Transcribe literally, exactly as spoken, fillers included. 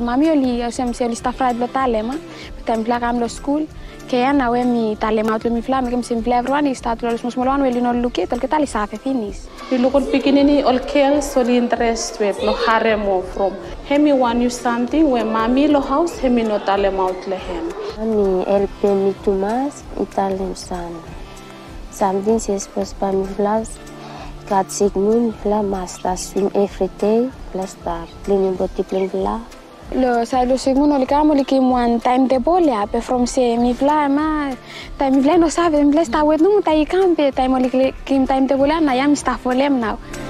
mami oli semmoisia oli staffraid lo talema, mutta mi plakam lo school. Che Anna we mi talema ut mi flame kem sim flevroni statul los musmolwan we lino luki tol ke tali safe finis. Di lukon pikinini ol kel sol interest we lo haremo from. Hemi want you something we mami lo house hemi no talema ut lehem. Mi helpe mi tumas italem sana. Something se spos pa mi flas kat sigmun fla masta swim every day plus ta cleaning body clean fla. Lo sai lo sigmun oli kamo li kim one time de bolia pe from se mi fla ma time mi fla no sabe mi fla sta wet no ta i campe time oli kim time de bolia na yam sta folem now.